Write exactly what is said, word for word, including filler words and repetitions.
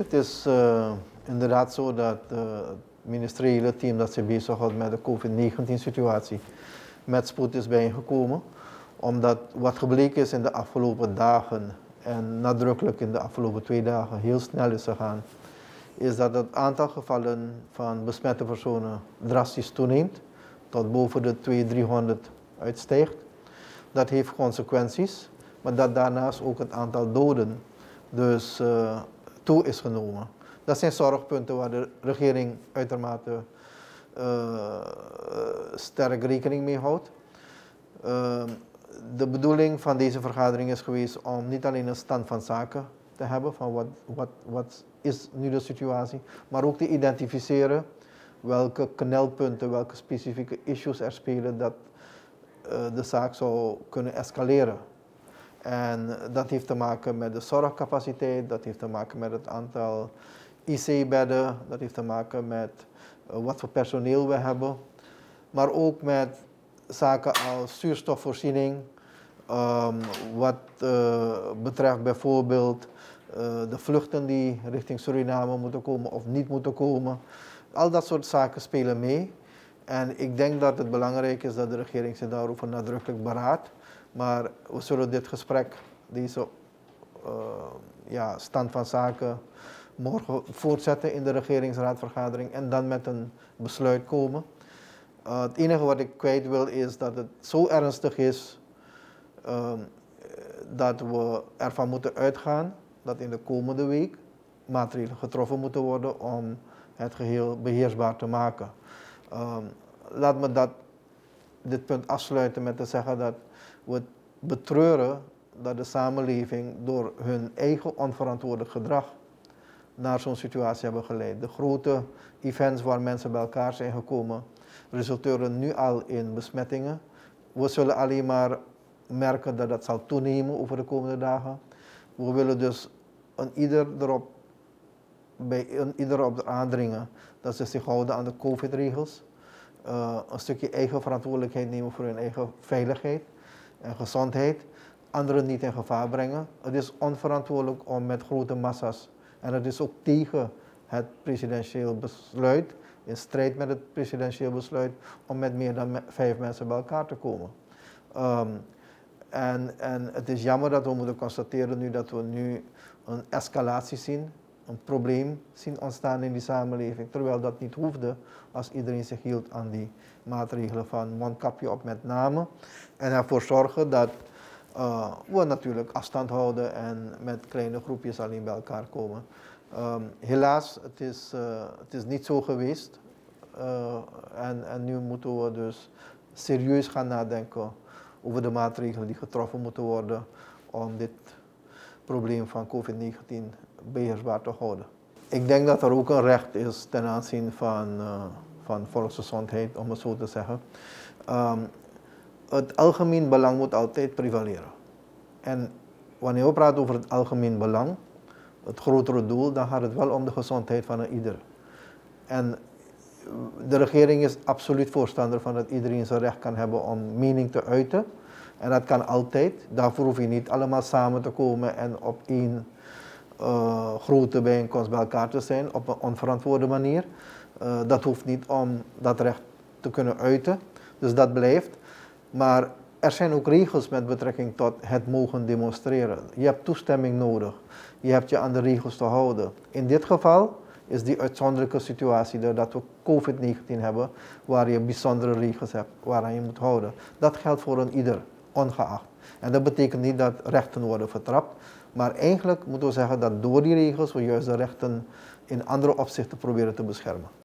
Het is uh, inderdaad zo dat uh, het ministeriële team dat zich bezighoudt met de COVID negentien situatie met spoed is bijeengekomen. Omdat wat gebleken is in de afgelopen dagen en nadrukkelijk in de afgelopen twee dagen heel snel is gegaan, is dat het aantal gevallen van besmette personen drastisch toeneemt, tot boven de tweehonderd, driehonderd uitstijgt. Dat heeft consequenties, maar dat daarnaast ook het aantal doden dus uh, toe is genomen. Dat zijn zorgpunten waar de regering uitermate uh, sterk rekening mee houdt. Uh, de bedoeling van deze vergadering is geweest om niet alleen een stand van zaken te hebben, van wat, wat, wat is nu de situatie, maar ook te identificeren welke knelpunten, welke specifieke issues er spelen dat uh, de zaak zou kunnen escaleren. En dat heeft te maken met de zorgcapaciteit, dat heeft te maken met het aantal I C-bedden, dat heeft te maken met uh, wat voor personeel we hebben, maar ook met zaken als zuurstofvoorziening, um, wat uh, betreft bijvoorbeeld uh, de vluchten die richting Suriname moeten komen of niet moeten komen. Al dat soort zaken spelen mee. En ik denk dat het belangrijk is dat de regering zich daarover nadrukkelijk beraadt. Maar we zullen dit gesprek, deze uh, ja, stand van zaken, morgen voortzetten in de regeringsraadvergadering en dan met een besluit komen. Uh, het enige wat ik kwijt wil is dat het zo ernstig is uh, dat we ervan moeten uitgaan dat in de komende week maatregelen getroffen moeten worden om het geheel beheersbaar te maken. Uh, laat me dat, dit punt afsluiten met te zeggen dat we betreuren dat de samenleving door hun eigen onverantwoordelijk gedrag naar zo'n situatie hebben geleid. De grote events waar mensen bij elkaar zijn gekomen resulteren nu al in besmettingen. We zullen alleen maar merken dat dat zal toenemen over de komende dagen. We willen dus een ieder erop, bij een ieder erop aandringen dat ze zich houden aan de COVID-regels. Uh, een stukje eigen verantwoordelijkheid nemen voor hun eigen veiligheid en gezondheid. Anderen niet in gevaar brengen. Het is onverantwoordelijk om met grote massa's, en het is ook tegen het presidentieel besluit, in strijd met het presidentieel besluit, om met meer dan vijf mensen bij elkaar te komen. Um, en, en het is jammer dat we moeten constateren nu dat we nu een escalatie zien, een probleem zien ontstaan in die samenleving, terwijl dat niet hoefde als iedereen zich hield aan die maatregelen van mondkapje op met name. En ervoor zorgen dat uh, we natuurlijk afstand houden en met kleine groepjes alleen bij elkaar komen. Um, helaas, het is, uh, het is niet zo geweest. Uh, en, en nu moeten we dus serieus gaan nadenken over de maatregelen die getroffen moeten worden om dit probleem van COVID negentien beheersbaar te houden. Ik denk dat er ook een recht is ten aanzien van, uh, van volksgezondheid, om het zo te zeggen. Um, het algemeen belang moet altijd prevaleren. En wanneer we praten over het algemeen belang, het grotere doel, dan gaat het wel om de gezondheid van ieder. En de regering is absoluut voorstander van dat iedereen zijn recht kan hebben om mening te uiten. En dat kan altijd. Daarvoor hoef je niet allemaal samen te komen en op één uh, grote bijeenkomst bij elkaar te zijn op een onverantwoorde manier. Uh, dat hoeft niet om dat recht te kunnen uiten. Dus dat blijft. Maar er zijn ook regels met betrekking tot het mogen demonstreren. Je hebt toestemming nodig. Je hebt je aan de regels te houden. In dit geval is die uitzonderlijke situatie dat we COVID negentien hebben, waar je bijzondere regels hebt waaraan je moet houden. Dat geldt voor een ieder, ongeacht. En dat betekent niet dat rechten worden vertrapt, maar eigenlijk moeten we zeggen dat door die regels we juist de rechten in andere opzichten proberen te beschermen.